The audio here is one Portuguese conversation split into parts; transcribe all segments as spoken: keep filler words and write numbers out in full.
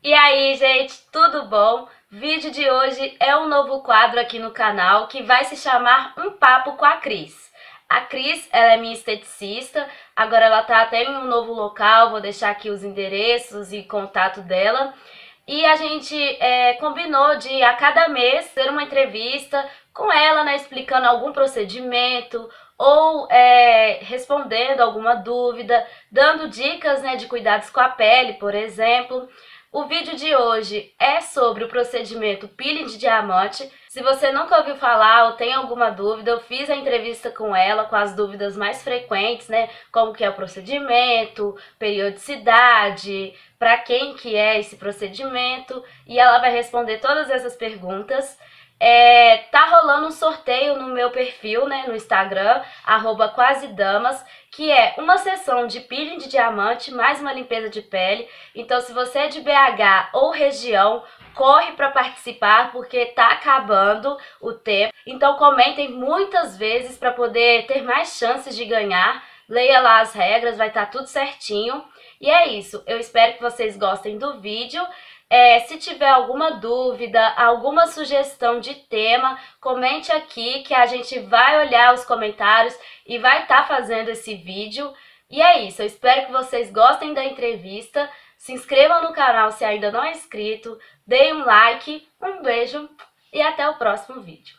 E aí, gente, tudo bom? Vídeo de hoje é um novo quadro aqui no canal que vai se chamar Um Papo com a Cris. A Cris, ela é minha esteticista, agora ela tá até em um novo local, vou deixar aqui os endereços e contato dela. E a gente é, combinou de a cada mês ter uma entrevista com ela, né, explicando algum procedimento ou é, respondendo alguma dúvida, dando dicas, né, de cuidados com a pele, por exemplo. O vídeo de hoje é sobre o procedimento peeling de diamante. Se você nunca ouviu falar ou tem alguma dúvida, eu fiz a entrevista com ela com as dúvidas mais frequentes, né? Como que é o procedimento, periodicidade, para quem que é esse procedimento, e ela vai responder todas essas perguntas. É, tá rolando um sorteio no meu perfil, né, no Instagram, arroba quasedamas, que é uma sessão de peeling de diamante mais uma limpeza de pele. Então, se você é de B H ou região, corre para participar porque tá acabando o tempo. Então, comentem muitas vezes para poder ter mais chances de ganhar. Leia lá as regras, vai estar tudo certinho. E é isso, eu espero que vocês gostem do vídeo. É, se tiver alguma dúvida, alguma sugestão de tema, comente aqui que a gente vai olhar os comentários e vai estar fazendo esse vídeo. E é isso, eu espero que vocês gostem da entrevista. Se inscrevam no canal se ainda não é inscrito, deem um like, um beijo e até o próximo vídeo.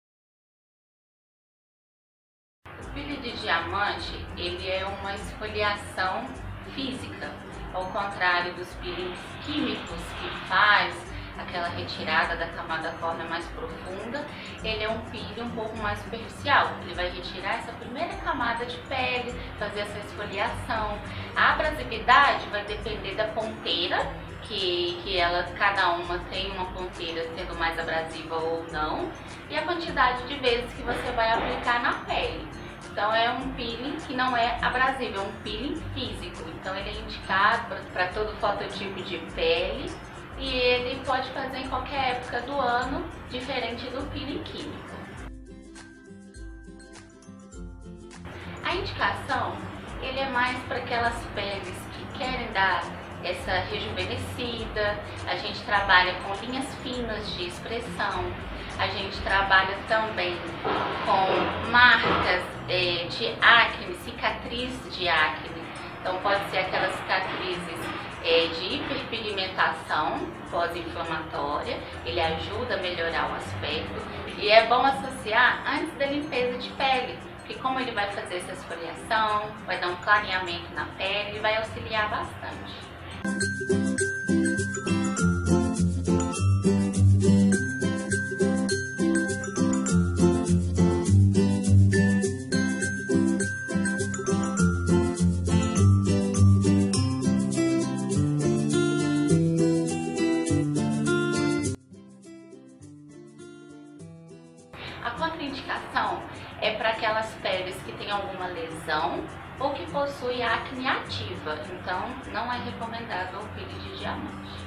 O peeling de diamante, ele é uma esfoliação física, ao contrário dos peelings químicos que faz aquela retirada da camada córnea mais profunda. Ele é um peeling um pouco mais superficial, ele vai retirar essa primeira camada de pele, fazer essa esfoliação. A abrasividade vai depender da ponteira, que, que ela, cada uma tem uma ponteira sendo mais abrasiva ou não, e a quantidade de vezes que você vai aplicar na pele. Então é um peeling que não é abrasivo, é um peeling físico. Então ele é indicado para todo fototipo de pele e ele pode fazer em qualquer época do ano, diferente do peeling químico. A indicação, ele é mais para aquelas peles que querem dar essa rejuvenescida. A gente trabalha com linhas finas de expressão. A gente trabalha também com marcas é, de acne, cicatriz de acne. Então pode ser aquelas cicatrizes é, de hiperpigmentação pós-inflamatória. Ele ajuda a melhorar o aspecto e é bom associar antes da limpeza de pele, porque como ele vai fazer essa esfoliação, vai dar um clareamento na pele e vai auxiliar bastante. A contraindicação é para aquelas peles que têm alguma lesão ou que possuem acne ativa, então não é recomendável o peeling de diamante.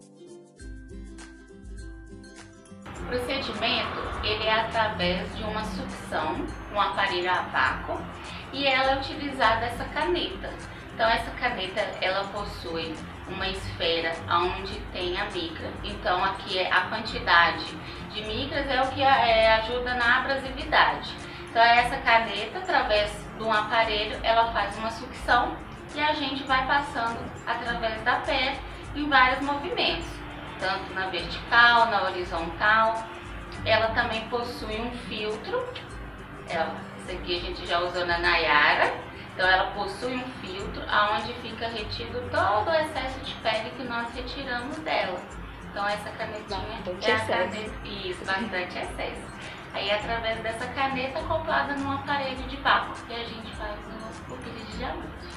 O procedimento ele é através de uma sucção, um aparelho a vácuo, e ela é utilizada essa caneta. Então essa caneta ela possui uma esfera onde tem a micra, então aqui é a quantidade de micras é o que é, ajuda na abrasividade. Então essa caneta, através de um aparelho, ela faz uma sucção e a gente vai passando através da pele em vários movimentos, tanto na vertical, na horizontal. Ela também possui um filtro, ela, esse aqui a gente já usou na Nayara. Então ela possui um filtro onde fica retido todo o excesso de pele que nós retiramos dela. Então essa canetinha bastante é a excesso. caneta, isso, bastante excesso. Aí através dessa caneta acoplada num aparelho de vácuo que a gente faz o peeling de diamante.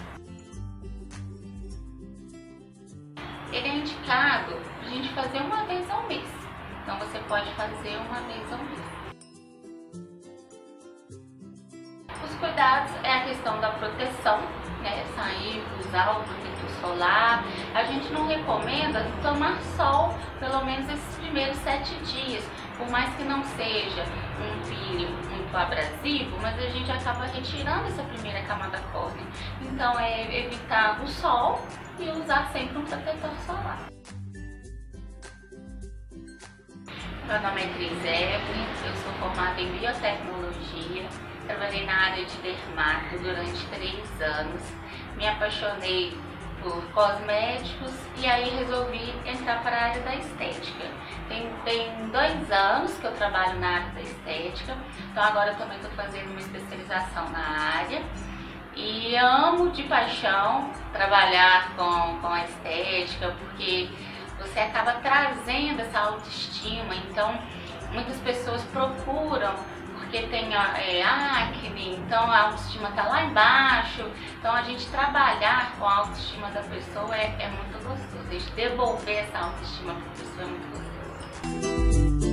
Ele é indicado a gente fazer uma vez ao mês. Então você pode fazer uma vez ao mês. Os cuidados é a questão da proteção, né? Sair, usar o protetor solar. A gente não recomenda tomar sol pelo menos esses primeiros sete dias, por mais que não seja um peeling muito abrasivo, mas a gente acaba retirando essa primeira camada córnea. Então é evitar o sol e usar sempre um protetor solar. Meu nome é Cris Evelyn, eu sou formada em biotecnologia, trabalhei na área de dermato durante três anos, me apaixonei por cosméticos e aí resolvi entrar para a área da estética. Tem, tem dois anos que eu trabalho na área da estética, então agora eu também estou fazendo uma especialização na área e amo de paixão trabalhar com, com a estética, porque você acaba trazendo essa autoestima. Então muitas pessoas procuram porque tem é, acne, então a autoestima está lá embaixo. Então a gente trabalhar com a autoestima da pessoa é, é muito gostoso. A gente devolver essa autoestima para a pessoa é muito gostoso.